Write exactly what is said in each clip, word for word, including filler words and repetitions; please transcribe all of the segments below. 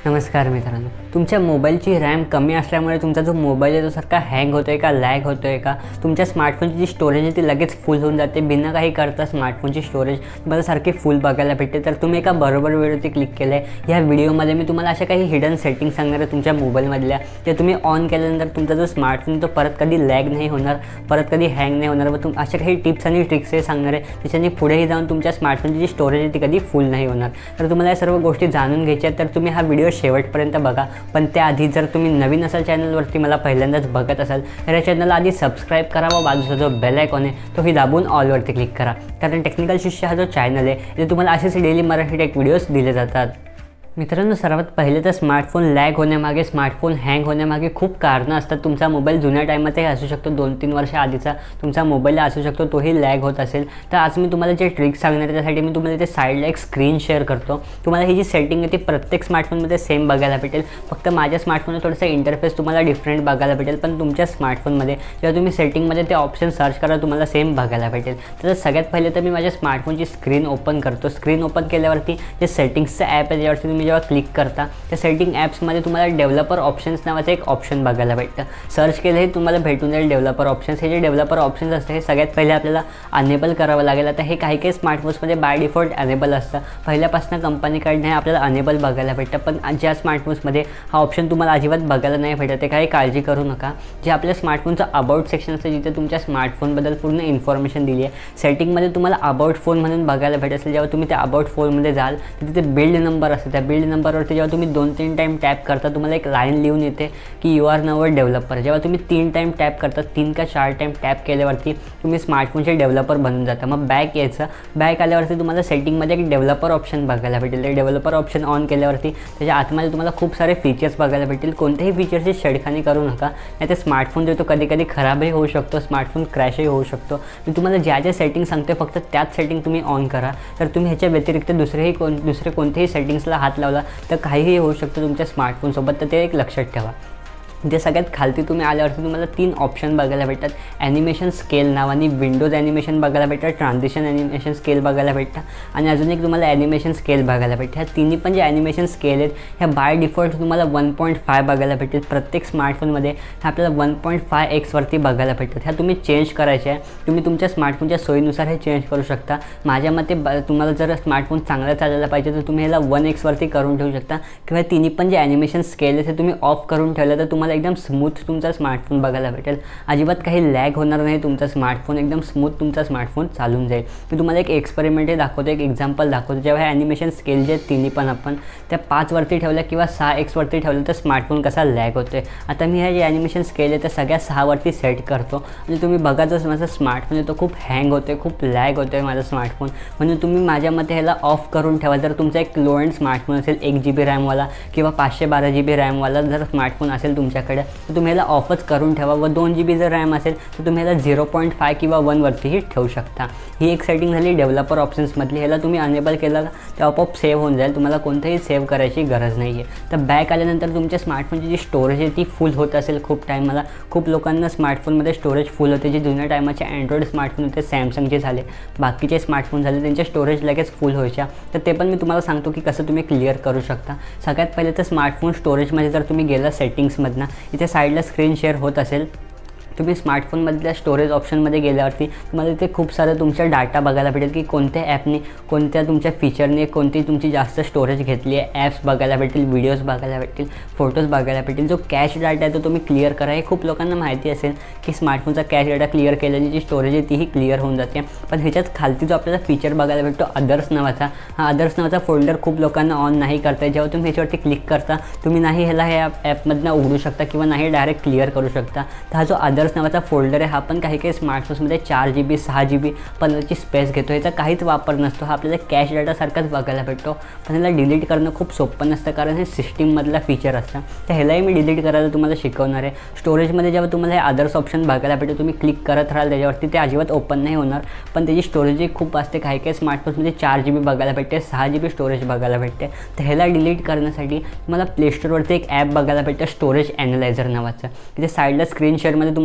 नमस्कार मित्रांनो, तुमच्या मोबाईलची रॅम कमी असल्यामुळे तुमचा जो मोबाईल आहे तो सारखा हँग होतोय का, लॅग होतोय का, तुमच्या स्मार्टफोनची जी स्टोरेज आहे ती लगेच फुल होऊन जाते, बिना काही करता स्मार्टफोनची स्टोरेज तुम्हाला सारखी फुल बघायला भेटते, तर तुम्ही एका बरोबर वेळेवरती क्लिक केलं आहे। या व्हिडिओमध्ये मी तुम्हाला अशा काही हिडन सेटिंग सांगणार आहे तुमच्या मोबाईलमधल्या, जे तुम्ही ऑन केल्यानंतर तुमचा जो स्मार्टफोन तो परत कधी लॅग नाही होणार, परत कधी हँग नाही होणार। व तुम अशा काही टिप्स आणि ट्रिक्स हे सांगणार आहे, त्याच्याने पुढेही जाऊन तुमच्या स्मार्टफोनची जी स्टोरेज आहे ती कधी फुल नाही होणार। तर तुम्हाला या सर्व गोष्टी जाणून घ्यायच्या आहेत, तर तुम्ही हा व्हिडिओ शेवटपर्यंत बघा। पण त्याआधी जर तुम्ही नवीन असाल चॅनलवरती, मला पहिल्यांदाच बघत असाल, तर या चॅनलला आधी सबस्क्राईब करा व बाजूचा जो बेल आयकॉन आहे तोही दाबून ऑलवरती क्लिक करा, कारण टेक्निकल शिष्य हा जो चॅनल आहे इथे तुम्हाला असेच डेली मराठी टेक व्हिडिओज दिले जातात। मित्रांनो, सर्वात पहिले तर स्मार्टफोन लॅग होण्यामागे, स्मार्टफोन हँग होण्यामागे खूप कारणं असतात। तुमचा मोबाईल जुन्या टाईमाचाही असू शकतो, दोन तीन वर्ष आधीचा तुमचा मोबाईल असू शकतो, तोही लॅग होत असेल। तर आज मी तुम्हाला जे ट्रिक सांगणार आहे त्यासाठी मी तुम्हाला इथे साईडला एक स्क्रीन शेअर करतो। तुम्हाला ही जी सेटिंग आहे ती प्रत्येक स्मार्टफोनमध्ये सेम बघायला भेटेल, फक्त माझ्या स्मार्टफोनमध्ये थोडंसं इंटरफेस तुम्हाला डिफरंट बघायला भेटेल, पण तुमच्या स्मार्टफोनमध्ये जेव्हा तुम्ही सेटिंगमध्ये ते ऑप्शन सर्च करा तुम्हाला सेम बघायला भेटेल। तर सगळ्यात पहिले तर मी माझ्या स्मार्टफोनची स्क्रीन ओपन करतो। स्क्रीन ओपन केल्यावरती जे सेटिंग्सचं ॲप आहे त्याच्यावरती तुम्ही जेव्हा क्लिक करता त्या सेटिंग ॲप्समध्ये तुम्हाला डेव्हलपर ऑप्शन्स नावाचं एक ऑप्शन बघायला भेटतं। सर्च केलं हे तुम्हाला भेटून जाईल डेव्हलपर ऑप्शन्स। हे जे डेव्हलपर ऑप्शन्स असतं हे सगळ्यात पहिले आपल्याला अनेबल करावं लागेल। आता हे काही काही स्मार्टफोन्समध्ये बाय डिफॉल्ट अनेबल असतं, पहिल्यापासून कंपनीकडनं हे आपल्याला अनेबल बघायला भेटतं, पण ज्या स्मार्टफोन्समध्ये हा ऑप्शन तुम्हाला अजिबात बघायला नाही भेटत, ते काही काळजी करू नका। जे आपल्या स्मार्टफोनचं अबाउट सेक्शन असतं जिथे तुमच्या स्मार्टफोनबद्दल पूर्ण इन्फॉर्मेशन दिली आहे, सेटिंगमध्ये तुम्हाला अबाउट फोन म्हणून बघायला भेटत असेल। जेव्हा तुम्ही त्या अबाउट फोनमध्ये जाल तर तिथे बिल्ड नंबर असतो, त्या बिल्ड नंबरवरती जेव्हा तुम्ही दोन तीन टाइम टॅप करता तुम्हाला एक लाईन लिहून येते की you are now a developer. जेव्हा तुम्ही तीन टाइम टॅप करता, तीन का चार टाइम टॅप केल्यावरती तुम्ही स्मार्टफोनचे डेव्हलपर बनून जाता। मग बॅक यायचं, बॅक आल्यावरती तुम्हाला सेटिंगमध्ये एक डेव्हलपर ऑप्शन बघायला भेटेल। ते डेव्हलपर ऑप्शन ऑन केल्यावरती त्याच्या आतमध्ये तुम्हाला खूप सारे फीचर्स बघायला भेटेल। कोणत्याही फीचर्सची छेडखानी करू नका, नाही तर स्मार्टफोन जो तो कधी कधी खराबही होऊ शकतो, स्मार्टफोन क्रॅशही होऊ शकतो। मी तुम्हाला ज्या ज्या सेटिंग सांगते फक्त त्याच सेटिंग तुम्ही ऑन करा। तर तुम्ही ह्याच्या व्यतिरिक्त दुसरेही कोण दुसरे कोणत्याही सेटिंग्सला हात लावला तर काहीही होऊ शकतं तुमच्या स्मार्टफोनसोबत, तर ते एक लक्षात ठेवा। जे सगळ्यात खालती तुम्ही आल्यावरती तुम्हाला तीन ऑप्शन बघायला भेटतात। ॲनिमेशन स्केल नावाने विंडोज ॲनिमेशन बघायला भेटतात, ट्रान्झिशन ॲनिमेशन स्केल बघायला भेटतं आणि अजून एक तुम्हाला ॲनिमेशन स्केल बघायला भेटतं। ह्या तिन्ही पण जे ॲनिमेशन स्केल आहेत ह्या बाय डिफॉल्ट तुम्हाला वन पॉईंट फाय बघायला भेटेल। प्रत्येक स्मार्टफोनमध्ये ह्या आपल्याला वन पॉईंट फाय एक्सवरती बघायला भेटतात। ह्या तुम्ही चेंज करायचे आहे, तुम्ही तुमच्या स्मार्टफोनच्या सोयीनुसार हे चेंज करू शकता। माझ्या मते ब तुम्हाला जर स्मार्टफोन चांगला चालायला पाहिजे तर तुम्ही ह्याला वन एक्सवरती करून ठेवू शकता, किंवा तिन्ही पण जे ॲनिमेशन स्केल आहे ते तुम्ही ऑफ करून ठेवलं तर तुम्हाला एकदम स्मूथ तुमचा स्मार्टफोन बघायला भेटेल। अजिबात काही लॅग होणार नाही, तुमचा स्मार्टफोन एकदम स्मूथ तुमचा स्मार्टफोन चालून जाईल। मी तुम्हाला एक एक्सपेरिमेंट दाखवतो, एक एक्झाम्पल दाखवतो। जेव्हा हे ॲनिमेशन स्केल जे तिन्ही पण आपण त्या पाचवरती ठेवल्या किंवा सहा एक्सवरती ठेवलं तर स्मार्टफोन कसा लॅग होतो आहे। आता मी हे जे ॲनिमेशन स्केल आहे त्या सगळ्या सहावरती सेट करतो आणि तुम्ही बघा जर माझा स्मार्टफोन आहे तो खूप हँग होतो आहे, खूप लॅग होतो आहे माझा स्मार्टफोन, म्हणून तुम्ही माझ्या मते ह्याला ऑफ करून ठेवा। जर तुमचा एक लो एंड स्मार्टफोन असेल, एक जी बी रॅमवाला किंवा पाचशे बारा जी बी रॅमवाला जर स्मार्टफोन असेल तुमच्याकडे तर तुम्ही ह्याला ऑफच करून ठेवा। व दोन जी बी जर रॅम असेल तर तुम्ही ह्याला झिरो पॉईंट फाय किंवा वनवरतीही ठेवू शकता। ही एक सेटिंग झाली डेव्हलपर ऑप्शन्समधली। ह्याला तुम्ही अनेबल केलं ते आपोआप सेव्ह होऊन जाईल, तुम्हाला कोणतंही सेव्ह करायची गरज नाही आहे। तर बॅक आल्यानंतर तुमच्या स्मार्टफोनची जी स्टोरेज आहे ती फुल होत असेल खूप टाईमाला, खूप लोकांना स्मार्टफोनमध्ये स्टोरेज फुल होते। जे जुन्या टायमाचे अँड्रॉइड स्मार्टफोन होते, सॅमसंगचे झाले, बाकीचे स्मार्टफोन झाले, त्यांच्या स्टोरेज लगेच फुल व्हायच्या, तर ते पण मी तुम्हाला सांगतो की कसं तुम्ही क्लिअर करू शकता। सगळ्यात पहिले तर स्मार्टफोन स्टोरेजमध्ये जर तुम्ही गेला सेटिंग्समधनं, इथे साईडला स्क्रीन शेअर होत असेल, तुम्ही स्मार्टफोनमधल्या स्टोरेज ऑप्शनमध्ये गेल्यावरती तुम्हाला इथे खूप सारं तुमचा डाटा बघायला भेटेल की कोणत्या ॲपनी, कोणत्या तुमच्या फीचरने कोणती तुमची जास्त स्टोरेज घेतली आहे। ॲप्स बघायला भेटतील, व्हिडिओज बघायला भेटतील, फोटोज बघायला भेटतील। जो कॅश डाटा आहे तो तुम्ही क्लिअर करा। हे खूप लोकांना माहिती असेल की स्मार्टफोनचा कॅश डाटा क्लिअर केल्याने जी स्टोरेज आहे तीही क्लिअर होऊन जाते, पण ह्याच्यात खालती जो आपल्याला फीचर बघायला भेटतो अदर्स नावाचा, हा अदर्स नावाचा फोल्डर खूप लोकांना ऑन नाही करता। जेव्हा तुम्ही ह्याच्यावरती क्लिक करता तुम्ही नाही ह्याला ह्या ॲपमधनं उघडू शकता किंवा नाही डायरेक्ट क्लिअर करू शकता। तर हा जो अदर्स नावाचा फोल्डर आहे हा पण काही काही स्मार्टफोन्समध्ये चार जी बी सहा जी बी पंधराची स्पेस घेतो, याचा काहीच वापर नसतो। हा आपल्याला कॅश डाटासारखाच बघायला भेटतो, पण ह्याला डिलीट करणं खूप सोपं नसतं कारण हे सिस्टीममधला फीचर असतं। तर ह्यालाही मी डिलीट करायला तुम्हाला शिकवणार आहे। स्टोरेजमध्ये जेव्हा तुम्हाला हे अदर्स ऑप्शन बघायला भेटतो तुम्ही क्लिक करत राहाल त्याच्यावरती, ते अजिबात ओपन नाही होणार, पण त्याची स्टोरेजही खूप असते। काही काही स्मार्टफोन्समध्ये चार जी बी बघायला भेटते, सहा जी बी स्टोरेज बघायला भेटते। तर ह्याला डिलीट करण्यासाठी तुम्हाला प्ले स्टोरवरती एक ॲप बघायला भेटतं स्टोरेज ॲनालायझर नावाचं। तिथे साईडला स्क्रीन शेअरमध्ये तुम्हाला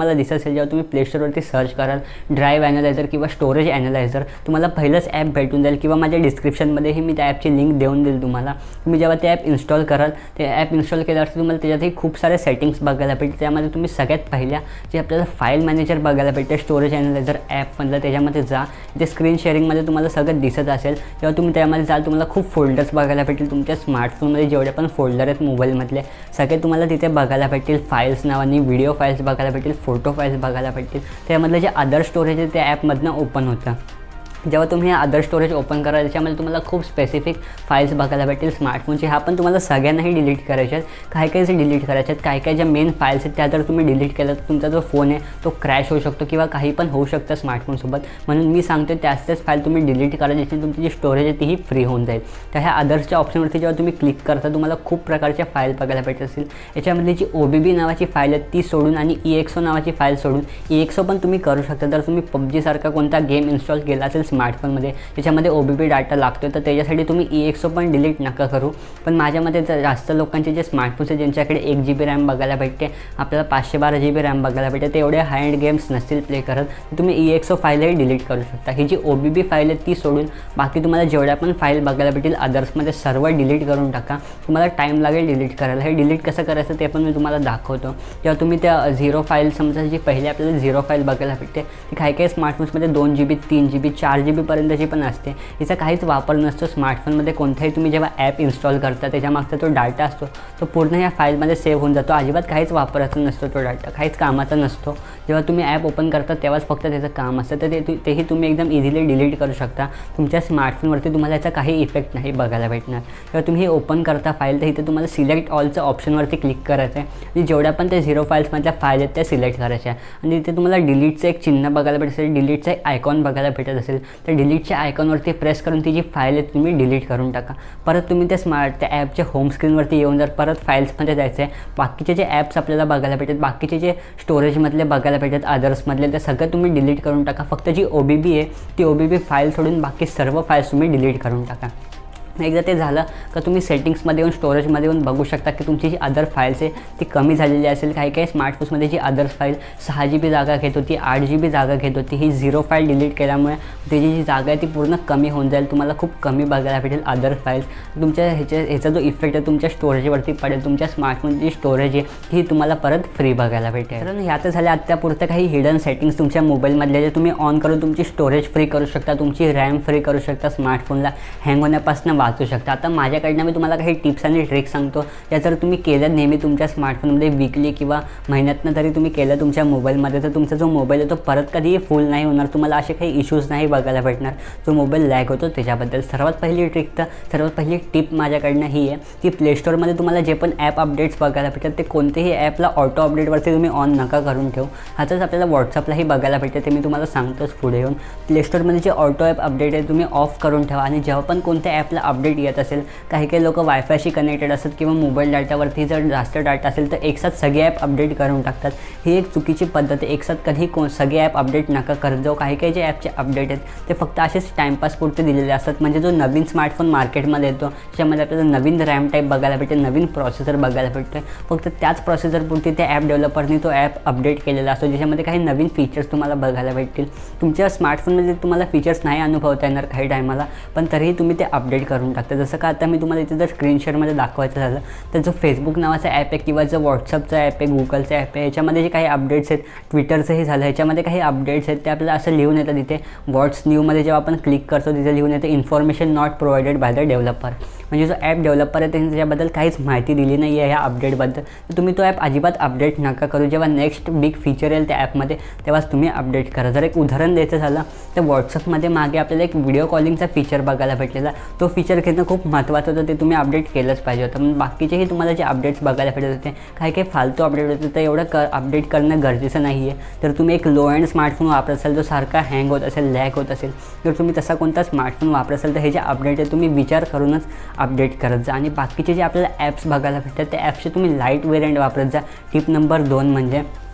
तुम्हाला दिसत असेल जेव्हा तुम्ही प्ले स्टोरवरती सर्च कराल ड्राईव्ह ॲनालायझर किंवा स्टोरेज ॲनालायझर, तुम्हाला पहिलंच ॲप भेटून जाईल किंवा माझ्या डिस्क्रिप्शनमध्येही मी त्या ॲपची लिंक देऊन देईल तुम्हाला. तुम्ही जेव्हा ते ॲप इन्स्टॉल कराल, ते ॲप इन्स्टॉल केल्यावर तुम्हाला त्याच्यातही खूप सारे सेटिंग्स बघायला भेटतील. त्यामध्ये तुम्ही सगळ्यात पहिल्या जे आपल्याला फाईल मॅनेजर बघायला भेटते स्टोरेज ॲनालायझर ॲपमधलं, त्याच्यामध्ये जा. ते स्क्रीन शेअरिंगमध्ये तुम्हाला सगळं दिसत असेल. जेव्हा तुम्ही त्यामध्ये जाल तुम्हाला खूप फोल्डर्स बघायला भेटतील. तुमच्या स्मार्टफोनमध्ये जेवढे पण फोल्डर आहेत मोबाईलमधले सगळे तुम्हाला तिथे बघायला भेटतील. फाईल्स नावाने व्हिडिओ फाईल्स बघायला भेटतील, फोटो फाईल्स बघायला भेटतील. त्यामधलं जे अदर स्टोरेज आहे त्या ॲपमधनं ओपन होतं. जेव्हा तुम्ही अदर स्टोरेज ओपन कराल त्याच्यामध्ये तुम्हाला खूप स्पेसिफिक फाईल्स बघायला भेटतील स्मार्टफोनचे. हा पण तुम्हाला सगळ्यांनाही डिलीट करायचे आहेत. काही काही जे डिलीट करायचे आहेत, काही काही ज्या मेन फाईल्स आहेत त्या जर तुम्ही डिलीट केलं तर तुमचा जो फोन आहे तो क्रॅश होऊ शकतो किंवा काही पण होऊ शकतं स्मार्टफोनसोबत. म्हणून मी सांगतो त्याच त्याच फाईल तुम्ही डिलीट करा, ज्याची तुमची जी स्टोरेज आहे तीही फ्री होऊन जाईल. तर ह्या अदर्सच्या ऑप्शनवरती जेव्हा तुम्ही क्लिक करता तुम्हाला खूप प्रकारच्या फाईल बघायला भेटत असतील. याच्यामधली जी ओ बी बी नावाची फाईल आहे ती सोडून आणि ई एक्स ओ नावाची फाईल सोडून ई एक्स ओ पण तुम्ही करू शकता. जर तुम्ही पबजीसारखा कोणता गेम इन्स्टॉल केला असेल स्मार्टफोनमध्ये त्याच्यामध्ये ओ बी बी डाटा लागतो तर त्याच्यासाठी तुम्ही ई एक्स ओ पण डिलीट नका करू. पण माझ्यामध्ये जास्त लोकांचे जे स्मार्टफोन्स आहेत ज्यांच्याकडे एक जी बी रॅम बघायला भेटते, आपल्याला पाचशे बारा जी बी रॅम बघायला भेटते, ते एवढे हाय एंड गेम्स नसतील प्ले करत, तुम्ही ई एक्स ओ फाईलही डिलीट करू शकता. ही जी ओ बी बी फाईल आहे ती सोडून बाकी तुम्हाला जेवढ्या पण फाईल बघायला भेटेल अदर्समध्ये सर्व डिलीट करून टाका. तुम्हाला टाईम लागेल डिलीट करायला. हे डिलीट कसं करायचं ते पण मी तुम्हाला दाखवतो. जेव्हा तुम्ही त्या झिरो फाईल समजा जी पहिले आपल्याला झिरो फाईल बघायला भेटते ती काही काही स्मार्टफोन्समध्ये दोन जी बी तीन जी बी चार जी बीपर्यंतची पण असते. हिचा काहीच वापर नसतो स्मार्टफोनमध्ये. कोणताही तुम्ही जेव्हा ॲप इन्स्टॉल करता त्याच्यामागचा तो डाटा असतो तो पूर्ण या फाईलमध्ये सेव्ह होऊन जातो. अजिबात काहीच वापरायचा नसतो तो डाटा, काहीच कामाचा नसतो. जेव्हा तुम्ही ॲप ओपन करता तेव्हाच फक्त त्याचं काम असतं. तर ते तेही तुम्ही एकदम इझिली डिलीट करू शकता. तुमच्या स्मार्टफोनवरती तुम्हाला याचा काही इफेक्ट नाही बघायला भेटणार. जेव्हा तुम्ही हे ओपन करता फाईल तर इथे तुम्हाला सिलेक्ट ऑलचं ऑप्शनवरती क्लिक करायचं आहे आणि जेवढ्या पण त्या झिरो फाईल्समधल्या फाईल आहेत त्या सिलेक्ट करायच्या आणि इथे तुम्हाला डिलीटचं एक चिन्ह बघायला भेटत असेल, डिलीटचा एक आयकॉन बघायला भेटत असेल. तर डिलीटच्या आयकॉनवरती प्रेस करून ती जी फाईल आहे तुम्ही डिलीट करून टाका. परत तुम्ही त्या स्मार्ट त्या ॲपच्या होम स्क्रीनवरती येऊन जर परत फाईल्समध्ये जायचं आहे, बाकीचे जे ॲप्स आपल्याला बघायला भेटतात, बाकीचे जे स्टोरेजमधले बघायला भेटतात अदर्समधले, ते सगळं तुम्ही डिलीट करून टाका. फक्त जी ओ बी बी आहे ती ओ बी बी फाईल सोडून बाकी सर्व फाईल्स तुम्ही डिलीट करून टाका. एकदा ते झालं का तुम्ही सेटिंग्समध्ये येऊन स्टोरेजमध्ये येऊन बघू शकता की तुमची जी अदर फाईल्स आहे ती कमी झालेली असेल. काही काही स्मार्टफोन्समध्ये जी अदर फाईल सहा जी बी जागा घेत होती, आठ जी बी जागा घेत होती, ही झिरो फाईल डिलीट केल्यामुळे त्याची जी जागा आहे ती पूर्ण कमी होऊन जाईल. तुम्हाला खूप कमी बघायला भेटेल अदर फाईल्स. तुमच्या ह्याच्या ह्याचा जो इफेक्ट आहे तुमच्या स्टोरेजवरती पडेल. तुमच्या स्मार्टफोनची जी स्टोरेज आहे ही तुम्हाला परत फ्री बघायला भेटेल. कारण ह्यात झाल्या आत्तापुरतं काही हिडन सेटिंग्स तुमच्या मोबाईलमधले जे तुम्ही ऑन करून तुमची स्टोरेज फ्री करू शकता, तुमची रॅम फ्री करू शकता, स्मार्टफोनला हँग होण्यापासून वाचू शकता. आता माझ्याकडनं मी तुम्हाला काही टिप्स आणि ट्रिक्स सांगतो या जर तुम्ही केलं नेहमी तुमच्या स्मार्टफोनमध्ये वीकली किंवा महिन्यातनं तरी तुम्ही केलं तुमच्या मोबाईलमध्ये तर तुमचा जो मोबाईल आहे तो परत कधीही फुल नाही होणार. तुम्हाला असे काही इश्यूज नाही बघायला भेटणार जो मोबाईल लॅग होतो त्याच्याबद्दल. सर्वात पहिली ट्रिक तर सर्वात पहिली टिप माझ्याकडनं ही आहे की प्ले स्टोरमध्ये तुम्हाला जे पण ॲप अपडेट्स बघायला भेटतात ते कोणतेही ॲपला ऑटो अपडेटवरती तुम्ही ऑन नका करून ठेवू. ह्याचंच आपल्याला व्हॉट्सअपलाही बघायला भेटते, ते मी तुम्हाला सांगतोच पुढे येऊन. प्ले स्टोरमध्ये जे ऑटो ॲप अपडेट आहे तुम्ही ऑफ करून ठेवा आणि जेव्हा पण कोणत्या ॲपला अपडेट येत असेल, काही काही लोक वायफायशी कनेक्टेड असतात किंवा मोबाईल डाटावरती जर जास्त डाटा असेल तर एकसाथ सगळे ॲप अपडेट करून टाकतात. ही एक चुकीची पद्धत आहे. एकसाथ कधी को सगळे ॲप अपडेट नका करत जाऊ. काही काही जे ॲपचे अपडेट आहेत ते फक्त असेच टाईमपासपुरते दिलेले असतात. म्हणजे जो नवीन स्मार्टफोन मार्केटमध्ये येतो त्याच्यामध्ये आपल्याला नवीन रॅम टाईप बघायला भेटते, नवीन प्रोसेसर बघायला भेटतो. फक्त त्याच प्रोसेसरपुरती त्या ॲप डेव्हलपरनी तो ॲप अपडेट केलेला असतो ज्याच्यामध्ये काही नवीन फीचर्स तुम्हाला बघायला भेटतील. तुमच्या स्मार्टफोनमध्ये तुम्हाला फीचर्स नाही अनुभवता येणार काही टायमाला, पण तरीही तुम्ही ते अपडेट करून टाकता. जसं का आता मी तुम्हाला इथे जर स्क्रीनशॉटमध्ये दाखवायचं झालं तर जो फेसबुक नावाचा ॲप आहे किंवा जो व्हॉट्सअपचा ॲप आहे, गुगलचा ॲप आहे, याच्यामध्ये जे काही अपडेट्स आहेत, ट्विटरचंही झालं, ह्याच्यामध्ये काही अपडेट्स आहेत ते आपल्याला असं लिहून येतं तिथे. व्हॉट्स न्यूमध्ये जेव्हा आपण क्लिक करतो तिथे लिहून येतं information not provided by the developer. म्हणजे जो ॲप डेव्हलपर आहे त्यांनी त्याच्याबद्दल काहीच माहिती दिली नाही आहे ह्या अपडेटबद्दल. तर तुम्ही तो ॲप अजिबात अपडेट नका करू. जेव्हा नेक्स्ट बिग फीचर येईल त्या ॲपमध्ये तेव्हाच तुम्ही अपडेट करा. जर एक उदाहरण द्यायचं झालं तर व्हॉट्सअपमध्ये मागे आपल्याला एक व्हिडिओ कॉलिंगचा फीचर बघायला भेटलेला. तो फीचर घेणं खूप महत्त्वाचं होतं, ते तुम्ही अपडेट केलंच पाहिजे होतं. पण बाकीचेही तुम्हाला जे अपडेट्स बघायला भेटत होते काही काही फालतू अपडेट होते तर एवढं क अपडेट करणं गरजेचं नाही आहे. तर तुम्ही एक लो एंड स्मार्टफोन वापरत असाल जो सारखा हँग होत असेल, लॅग होत असेल, तर तुम्ही तसा कोणता स्मार्टफोन वापरत असाल तर हे जे अपडेट आहे तुम्ही विचार करूनच अपडेट करत जा. आणि बाकीचे जे आपल्याला ॲप्स बघायला भेटतात त्या ॲप्सचे तुम्ही लाईट वेरियंट वापरत जा. टिप नंबर दोन म्हणजे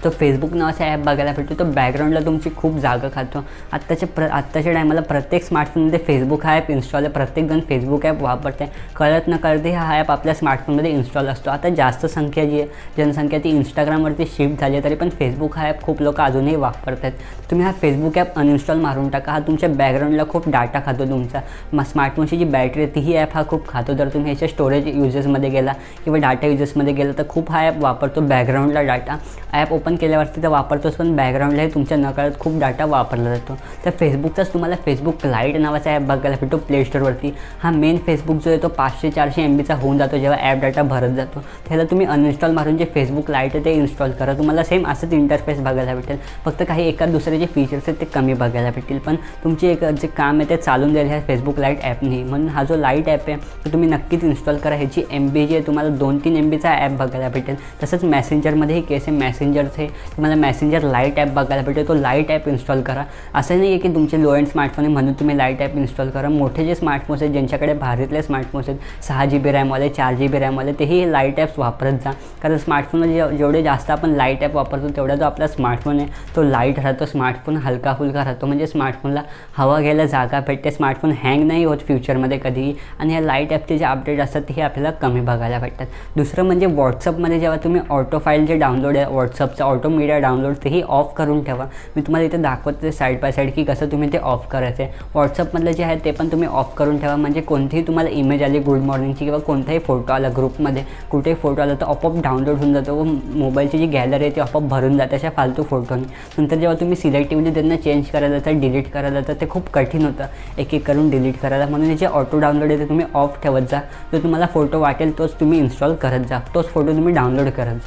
तो फेसबुक नावाचा ॲप बघायला भेटतो. तो बॅकग्राऊंडला तुमची खूप जागा खातो. आत्ताच्या प्र आत्ताच्या टायमाला प्रत्येक स्मार्टफोनमध्ये फेसबुक हा ॲप इन्स्टॉल आहे. प्रत्येकजण फेसबुक ॲप वापरते. कळत न कळते हा ॲप आपल्या स्मार्टफोनमध्ये इन्स्टॉल असतो. आता जास्त संख्या जी आहे जनसंख्या ती इंस्टाग्रामवरती शिफ्ट झाली आहे, तरी पण फेसबुक हा ॲप खूप लोक अजूनही वापरतात. तुम्ही हा फेसबुक ॲप अनइन्स्टॉल मारून टाका. हा तुमच्या बॅकग्राऊंडला खूप डाटा खातो. तुमचा मग स्मार्टफोनची जी बॅटरी आहे तीही ॲप हा खूप खातो. जर तुम्ही ह्याच्या स्टोरेज युजेसमध्ये गेला किंवा डाटा युजेसमध्ये गेला तर खूप हा ॲप वापरतो बॅकग्राऊंडला डाटा. ॲप ओपन केल्यावरती तर वापरतोच, पण बॅकग्राऊंडलाही तुमच्या नकळत खूप डाटा वापरला जातो. तर फेसबुकचाच तुम्हाला फेसबुक लाईट नावाचा ॲप बघायला भेटतो प्ले स्टोरवरती. हा मेन फेसबुक जो आहे तो पाचशे चारशे एम बीचा होऊन जातो जेव्हा ॲप डाटा भरत जातो. त्याला तुम्ही अनइन्स्टॉल मारून जे फेसबुक लाईट आहे ते इन्स्टॉल करा. तुम्हाला सेम असंच इंटरफेस बघायला भेटेल, फक्त काही एका दुसरे जे फीचर्स आहेत ते कमी बघायला भेटतील, पण तुमचे एक जे काम आहे ते चालून जाईल ह्या फेसबुक लाईट ॲपनी. म्हणून हा जो लाईट ॲप आहे तो तुम्ही नक्कीच इन्स्टॉल करा. ह्याची एम बी जी आहे तुम्हाला दोन तीन एम बीचा ॲप बघायला भेटेल. तसंच मॅसेंजरमध्येही केस आहे. मॅसेंजरचं हे तुम्हाला मॅसेंजर लाईट ॲप बघायला भेटेल. तो लाईट ॲप इन्स्टॉल करा. असं नाही आहे की तुमचे लो एंड स्मार्टफोन आहे म्हणून तुम्ही लाईट ॲप इन्स्टॉल करा. मोठे जे स्मार्टफोन्स आहेत ज्यांच्याकडे भारीतले स्मार्टफोन्स आहेत, सहा जी बी रॅमवाले, चार जी बी रॅमवाले, तेही लाईट ॲप्स वापरत जा. कारण स्मार्टफोनमध्ये जेवढे जास्त आपण लाईट ॲप वापरतो तेवढा जो आपला स्मार्टफोन आहे तो लाईट राहतो. स्मार्टफोन हलका फुलका राहतो, म्हणजे स्मार्टफोनला हवा घ्यायला जागा भेटते. स्मार्टफोन हँग नाही होत फ्युचरमध्ये कधीही. आणि ह्या लाईट ॲपचे जे अपडेट असतात ते आपल्याला कमी बघायला भेटतात. दुसरं म्हणजे व्हॉट्सअपमध्ये जेव्हा तुम्ही ऑटो फाईल जे डाउनलोड आहे व्हॉट्सअपचं ऑटो मीडिया डाउनलोड तेही ऑफ करून ठेवा. मी तुम्हाला इथे दाखवते साईड बाय साईड की कसं तुम्ही ते ऑफ करायचं आहे. व्हॉट्सअपमधलं जे आहे ते पण तुम्ही ऑफ करून ठेवा. म्हणजे कोणतीही तुम्हाला इमेज आली गुड मॉर्निंगची किंवा कोणताही फोटो आला ग्रुपमध्ये, कुठेही फोटो आला तर आपोआप डाउनलोड होऊन जातो व मोबाईलची जी गॅलरी आहे ती आपोआप भरून जाते अशा फालतू फोटोनी. नंतर जेव्हा तुम्ही सिलेक्टिव्हली त्यांना चेंज करायला जाता, डिलीट करायला जाता, ते खूप कठीण होतं एक एक करून डिलीट करायला. म्हणून हे जे ऑटो डाउनलोड आहे ते तुम्ही ऑफ ठेवत जा. जो तुम्हाला फोटो वाटेल तोच तुम्ही इन्स्टॉल करत जा, तोच फोटो तुम्ही डाउनलोड करत जा.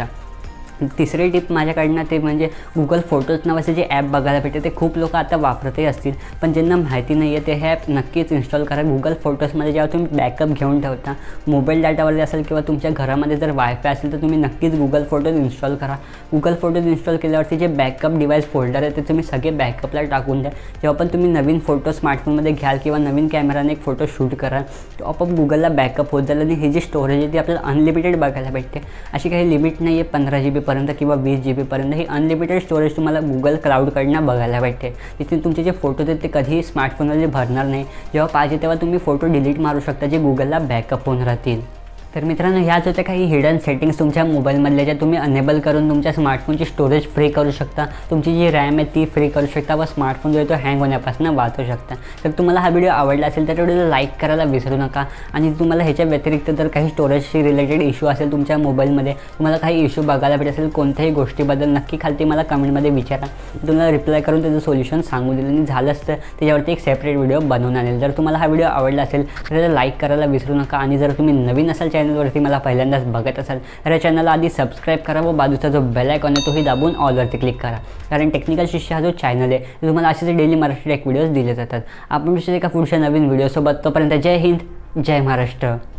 तिसरी टिप माझ्याकडनं ते म्हणजे गुगल फोटोज नावाचे जे ॲप बघायला भेटते ते खूप लोक आता वापरतही असतील, पण ज्यांना माहिती नाही आहे ते हे ॲप नक्कीच इन्स्टॉल करा. गुगल फोटोजमध्ये जेव्हा तुम्ही बॅकअप घेऊन ठेवता मोबाईल डाटावरती असेल किंवा तुमच्या घरामध्ये जर वायफाय असेल तर तुम्ही नक्कीच गुगल फोटोज इन्स्टॉल करा. गुगल फोटोज इन्स्टॉल केल्यावरती जे बॅकअप डिव्हाइस फोल्डर आहे ते तुम्ही सगळे बॅकअपला टाकून द्या. जेव्हा पण तुम्ही नवीन फोटो स्मार्टफोनमध्ये घ्याल किंवा नवीन कॅमेराने एक फोटो शूट कराल तो आपोआप गुगलला बॅकअप होत जाईल. आणि ही जी स्टोरेज आहे ती आपल्याला अनलिमिटेड बघायला भेटते. अशी काही लिमिट नाही आहे पंधरा जी बी पर्यंत किंवा वीस जी बीपर्यंत. ही अनलिमिटेड स्टोरेज तुम्हाला गुगल क्लाउडकडनं बघायला भेटते. तिथे तुमचे जे फोटोज आहेत ते कधीही स्मार्टफोनमध्ये भरणार नाही. जेव्हा पाहिजे तेव्हा तुम्ही फोटो डिलीट मारू शकता जे गुगलला बॅकअप होऊन राहतील. तर मित्रांनो ह्याच होत्या काही हिडन सेटिंग्स तुमच्या मोबाईलमधल्या ज्या तुम्ही अनेबल करून तुमच्या स्मार्टफोनची स्टोरेज फ्री करू शकता. तुमची जी रॅम आहे ती फ्री करू शकता व स्मार्टफोन जो आहे तो हँग होण्यापासून वाचवू शकता. तर तुम्हाला हा व्हिडिओ आवडला असेल तर व्हिडिओला लाईक करायला विसरू नका. आणि तुम्हाला ह्याच्या व्यतिरिक्त जर काही स्टोरेजशी रिलेटेड इश्यू असेल तुमच्या मोबाईलमध्ये, तुम्हाला काही इश्यू बघायला भेटत असेल कोणत्याही गोष्टीबद्दल, नक्की खालती मला कमेंटमध्ये विचारा. तुम्हाला रिप्लाय करून त्याचं सोल्युशन सांगू दिलं आणि झालंच तर त्याच्यावरती एक सेपरेट व्हिडिओ बनवून आणेल. जर तुम्हाला हा व्हिडिओ आवडला असेल तर त्याला लाईक करायला विसरू नका. आणि जर तुम्ही नवीन असाल चॅनलवरती मला पहिल्यांदाच बघत असाल तर या चॅनलला आधी सबस्क्राईब करा व बाजूचा जो बेल आयकॉन आहे तोही दाबून ऑलवरती क्लिक करा. कारण टेक्निकल शिष्य हा जो चॅनल आहे तुम्हाला असेच डेली मराठी टेक व्हिडिओज दिले जातात. आपण एका पुढच्या नवीन व्हिडिओसोबत, तोपर्यंत जय हिंद, जय महाराष्ट्र.